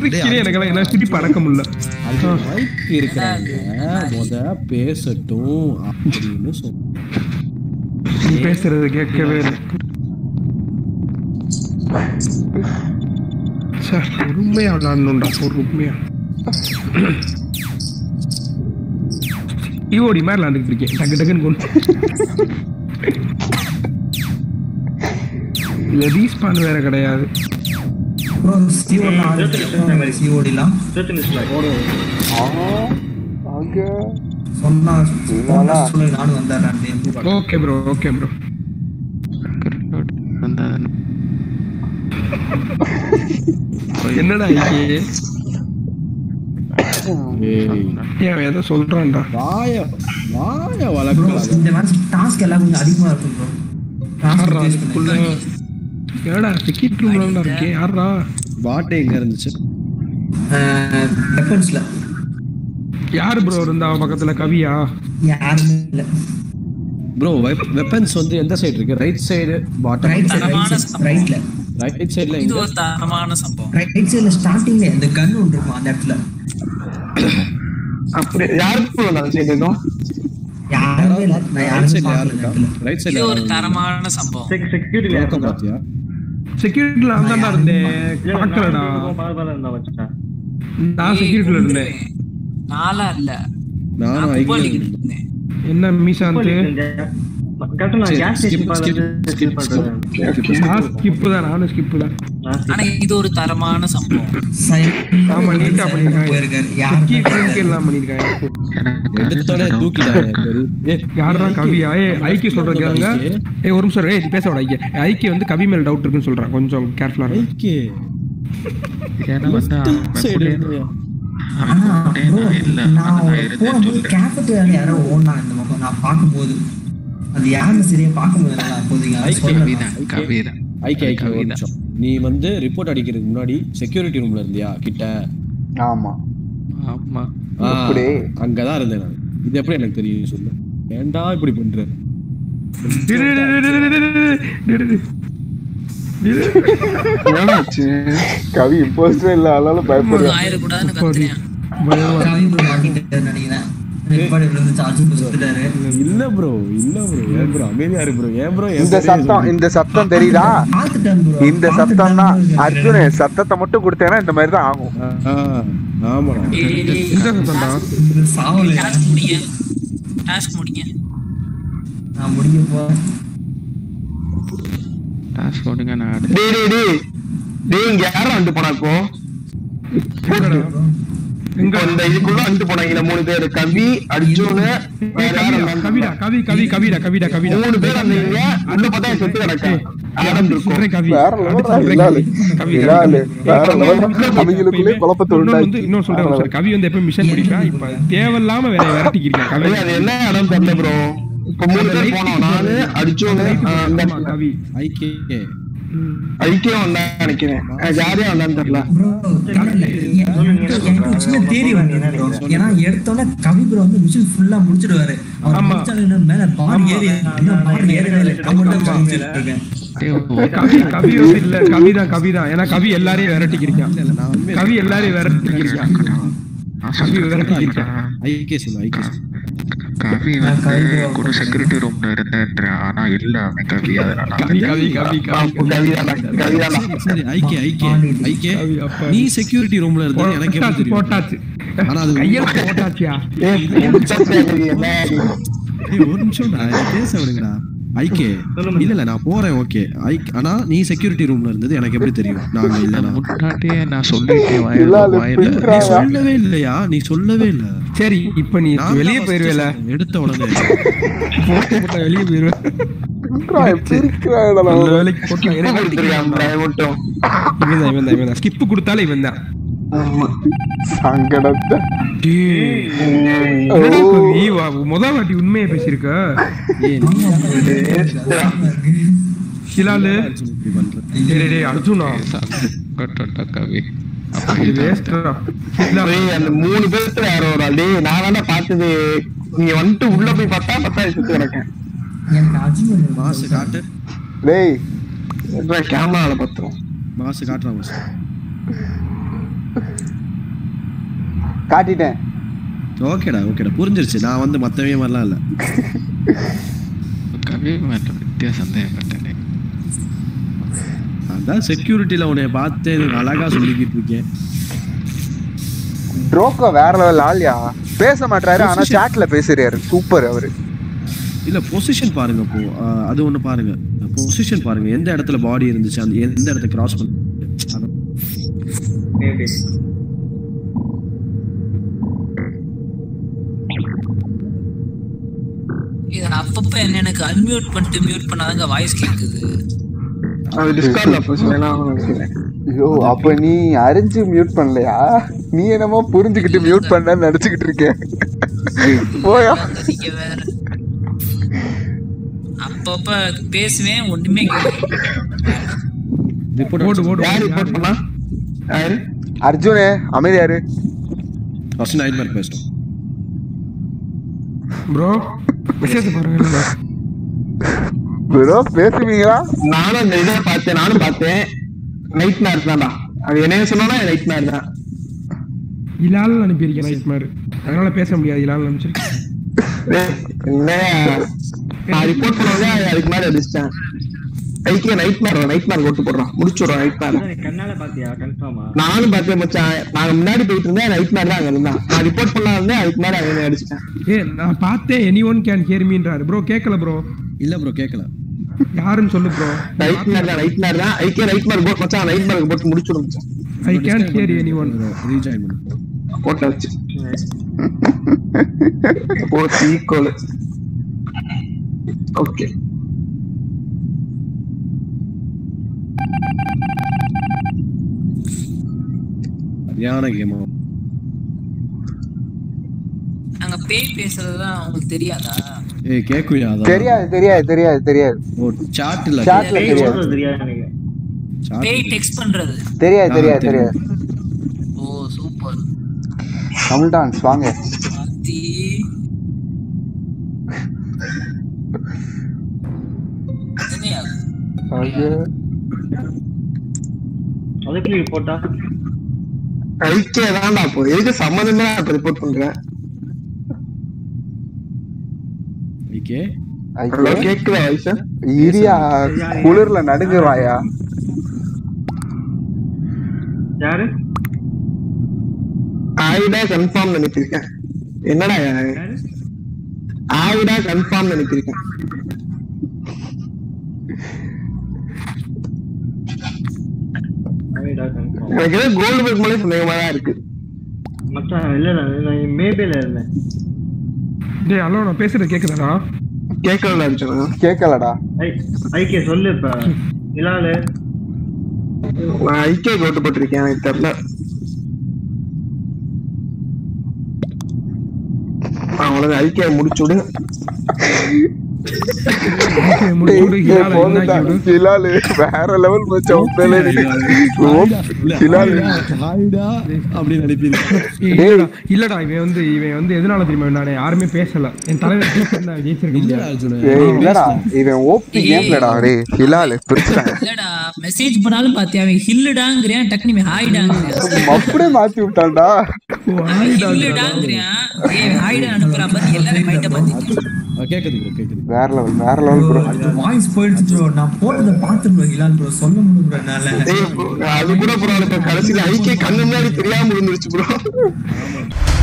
சிரிக்கிறே எனக்கு என்ன சிரிப்பு அடக்க முடியல. அது மைக் இருக்கிறாங்க முத பேசட்டும் அப்படின்னு நீ பேசுறது கேட்கவே இல்லை. சார் பொறுமையா விளாடணும்டா பொறுமையா. ஈவோடி மாதிரி விளாண்டுட்டு இருக்கேன் டக்கு டக்குன்னு கொண்டு. இல்ல ரீஸ்பான் வேற கிடையாது. Okay bro okay bro. என்னடா ஏதோ சொல்றான்டா. வாய வளர்க்கலாம். இந்த மாதிரி டாஸ்க் எல்லாம் கொஞ்சம் அதிகமா இருக்கும் ப்ரோ. ஏடா டிக்கெட் ரூம்ல இருக்கே யாரா பாட் எங்க இருந்துச்சு? வெப்பன்ஸ்ல யார் ப்ரோ இருந்தா பக்கத்துல? கவியா? யாருமே இல்ல ப்ரோ. வெப்பன்ஸ் வந்து எந்த சைடு இருக்கு? Right side bottom? ரைட்ல. ரைட் சைடுல இது ஒரு தரமான சம்பவம். ரைட் சைடுல ஸ்டார்டிங்ல அந்த கன் ஒன்று இருக்கும் அந்த இடத்துல. அப்படி யாருக்கு அந்த சைடு இருக்கும்? யாருமே இல்ல. நான் யாரும் பார்க்கல. ரைட் சைடுல இது ஒரு தரமான சம்பவம். செக்யூரிட்டில இருக்க பாத்தியா? செக்யூரிட்டில அங்கதான் இருந்தேன். பார்க்கலடா. நான் செக்யூரிட்டில இருந்தேன். நாளா இல்ல. நான் ஐக்கில இருந்தேன். என்ன மீசாந்து? ஸ்கிப் தான். நானும் ஸ்கிப் தான். ஆனா இது ஒரு தரமான சம்பவம். ஆமா நீட்டா பண்ணிருக்காங்க. செக்யூரிட்டி எல்லாம் பண்ணிருக்காங்க. எடுத்தோட தூக்கிட்டாங்க. யாரா கவியா? ஐக்கிய சொல்றது கேளுங்க. ஒரு நிமிஷம். நீ பேச விட. ஐக்கிய வந்து கவி மேல டவுட் இருக்குன்னு சொல்றான். கொஞ்சம் கேர்ஃபுல்லா இரு. ஐக்கிய ஏன்னா வந்து யாரோ ஓனா இந்த பக்கம் நான் பார்க்கும்போது அது யாருன்னு சரியா பார்க்கும்போது நீ வந்து ரிப்போர்ட் அடிக்கிறதுக்கு முன்னாடி செக்யூரிட்டி ரூம்ல இருந்தியா கிட்ட? ஆமா ஆமா அங்கதான் இருந்தேன் நான். இது எப்படி எனக்கு தெரியும் சொல்லு? ஏன்டா இப்படி பண்ற? கவி இம்போஸ்டர் இல்ல அதனால பயப்படுறேன். ஆயிரக்கூடாதுன்னு கத்துறேன். இல்ல ப்ரோ ஏன் ப்ரோ அமைதியா இரு ப்ரோ. ஏன் ப்ரோ இந்த சத்தம் தெரியுதா? இந்த சத்தம் தான் அர்ஜுனே. சத்தத்தை மட்டும் கொடுத்தேன்னா இந்த மாதிரி தான் ஆகும். ஆமாடா. டாஸ்க் முடிங்க. நான் முடிய போறேன். டாஸ்க் போடுங்க. நான் டேய் இங்க யாரா வந்து போனா இப்போ? இங்க அந்த இதுக்குள்ள வந்து போனாங்க மூணு பேர். கவி, அர்ஜுன், கவிடா. கவிடா மூணு பேர் வந்தீங்க. அந்த பதா செத்து கிடக்கா. ஆடம் இருக்கும். கவி வேற அவங்களுக்குள்ளே குழப்பத்தை உண்டாக்கி இன்னும் சொல்றேன் சார். கவி வந்து எப்ப மிஷன் முடிப்பா? இப்ப தேவையில்லாம வேற விரட்டிக்கிறீங்க. கவி அது என்ன இடம் தெரியல ப்ரோ. இப்ப மூணு பேர் போனோம். நானு, அர்ஜுன், கவி, ஐக்கியம் வந்தா நினைக்கிறேன். யாரையும் வந்தான்னு தெரியல. தேடி ஏன்னா எடுத்தோட கவி ப்ரோ வந்து மிஷன் ஃபுல்லா முடிச்சிடுவாரு. மேல பாடி ஏறி கவிதான். ஏன்னா கவி எல்லாரையும் விரட்டிக்கிருக்கான். கவி எல்லாரையும் விரட்டிக்கிருக்கான். கவி வந்து கூட செக்யூரிட்டி ரூம்ல இருந்தேன்ற. ஆனா இல்ல கவி. நீ செக்யூரிட்டி ரூம்ல இருந்த எனக்கு எப்படி தெரியும்? போட்டாச்சு. ஆனா அது கையில போட்டாச்சியா? ஒரு நிமிஷம் பேச விடுங்கடா. ஐகே இல்ல நான் போறேன். ஓகே ஆனா நீ செக்யூரிட்டி ரூம்ல இருந்தது எனக்கு எப்படி தெரியும்? நாங்க இல்ல முன்னாடியே நான் சொல்லிட்டேன். நீ சொல்லவே இல்லையா? நீ சொல்லவே இல்ல. சரி இப்ப நீ வெளியே போயிருவேல? எடுத்த உடனே வெளியே போயிருவேன். ஸ்கிப் கொடுத்தாலே இவன் தான் சங்கடத்தை. முதல் வாட்டி உண்மையை பேசியிருக்க. அர்ஜுனா கவி அந்த மூணு பேருக்கு யாரோ ஒரு ஆள். நான் வேணா பார்த்தது. நீங்க வந்துட்டு உள்ள போய் பார்த்தா சுத்து கிடக்கேன். மாசு காட்டு. டேய் கேமரால பார்த்தோம். மாசு காட்டுறான். காட்டிட்டேன். ஓகேடா புரிஞ்சிருச்சு. நான் வந்து மத்தவே மாதிரிலாம் இல்ல. கவி மேல வித்தியா சந்தேகப்பட்டேன். அதான் செக்யூரிட்டில உன்னை பார்த்து அழகா சொல்லிக்கிட்டு இருக்கேன். ட்ரோக்கோ வேற லெவல் ஆள்யா. பேச மாட்டாரு ஆனா சாட்ல பேசுறாரு. சூப்பர் அவரு. இல்ல பொசிஷன் பாருங்க. இப்போ அது ஒண்ணு பாருங்க. பொசிஷன் பாருங்க. எந்த இடத்துல பாடி இருந்துச்சு, அந்த எந்த இடத்தை கிராஸ் பண்ண. இது அப்பப்ப எனக்கு அன்மியூட் பண்ணிட்டு மியூட் பண்ணாதாங்க வாய்ஸ் கேக்குது. அது டிஸ்கார்ட்ல பேசுறேனா? ஐயோ அப்ப நீ அறிஞ்சு மியூட் பண்ணலையா? நீ என்னமோ புரிஞ்சுக்கிட்டு மியூட் பண்ணன்னு நினைச்சுக்கிட்டு இருக்கேன். போயா நீங்க வேற. அப்பப்ப பேசுவேன் ஒண்ணுமே யார் ரிப்போர்ட் பண்ணா? யாரு? அர்ஜுனே அமைதியாரு. ஃபர்ஸ்ட் நைட் மேர் பேசணும் ப்ரோ. மெசேஜ் பாருங்க ப்ரோ. பேசுவீங்களா? நானும் இந்த இதை பார்த்தேன். நானும் பார்த்தேன். நைட் மேர் தான்டா. அது என்ன சொன்னா நைட் மேர் தான். இலால் அனுப்பியிருக்கேன் நைட் மேர். அதனால பேச முடியாது. இலால் அனுப்பிச்சிருக்கேன். என்ன நான் ரிப்போர்ட் பண்ணுவாங்க. அதுக்கு மேல அடிச்சிட்டேன். ஐக்கிய நைட் மேர் போட்டு போடுறோம். முடிச்சுடுறோம் நைட் மேர். கண்ணால பாத்தியா? கன்ஃபார்மா? நானும் பார்த்தேன் மச்சான். நாங்க முன்னாடி போயிட்டு இருந்தேன். நைட் மேர் தான் அங்க இருந்தான். நான் ரிப்போர்ட் பண்ணா இருந்தேன். அதுக்கு மேல அங்க அடிச்சிட்டேன். நான் பார்த்தேன். anyone can hear meன்றாரு ப்ரோ. கேட்கல ப்ரோ. இல்ல ப்ரோ கேட்கல. யாருன்னு சொல்லு ப்ரோ. நைட் மேர் தான். ஐக்கிய நைட் மேர் போட் மச்சான். நைட் மேருக்கு போட்டு முடிச்சுடுறோம் மச்சான். I can't hear anyone. Rejoin பண்ணு. போட்டாச்சு. Bot equal. ஓகே. சரியான கேம். அங்க பேய் பேசுறதுதான் உங்களுக்கு தெரியாதா? ஏய் கேக்குயா? தெரியாது. ஓ சாட்ல தெரியாது. பேய் டெக்ஸ்ட் பண்றது தெரியாது. ஓ சூப்பர். தமிழ் டான்ஸ் வாங்க. அதுக்கு ரிப்போர்ட்டா? ஐக்கிய தான்டா. அப்போ எதுக்கு சம்மந்தமே ரிப்போர்ட் பண்றேன்? கேக்குதா வயசு? இரியா குளிர்ல நடுங்குவாயா? யாரு? ஆயிடா கன்ஃபார்ம் நினைச்சிருக்கேன். என்னடா ஆயிடா கன்ஃபார்ம் நினைச்சிருக்கேன். எனக்கு ஏதோ கோல்டு பேக் மேலே சந்தேகமா தான் இருக்கு மச்சான். இல்ல நான் மேபேல இருந்தேன். டேய் ஹலோ, நான் பேசுறது கேக்குதாடா? கேக்கலடா. ஐகே சொல்லு. இப்ப இலாலு நான் ஐகே கோட்டு போட்டிருக்கேன். எனக்கு தெரியல. அவ்வளவு ஐகே முடிச்சுடு. வேற லெவல் இல்லடா. இவன் வந்து எதனால தெரியுமா நானே யாருமே பேசல. என் தலைவர் இல்லடா. இவன் ஓபி கேம்லடா. டேய் ஹிலால் பிரச்சனை இல்லடா. மெசேஜ் பண்ணாலும் பாத்தியா அவன் ஹில்லுடாங்கறியா, டக்குனு ஹாய்டாங்கறியா. அப்படியே மாத்தி விட்டான்டா. ஹில்லுடாங்கறியா. ஏய் ஹாய்டா அனுப்புறா பாத்தி. எல்லாரும் மைட்ட பாத்தி. கேக்குது. வேற லெவல் ப்ரோ. வாய்ஸ் போயிடுச்சு ப்ரோ. நான் போட்டத பாத்து ப்ரோ. ஹிலால் ப்ரோ சொல்ல முடியல என்னால. அது கூட ப்ரோ கடைசில ஐகே கண்ணு முன்னாடி தெரியாம இருந்துச்சு ப்ரோ.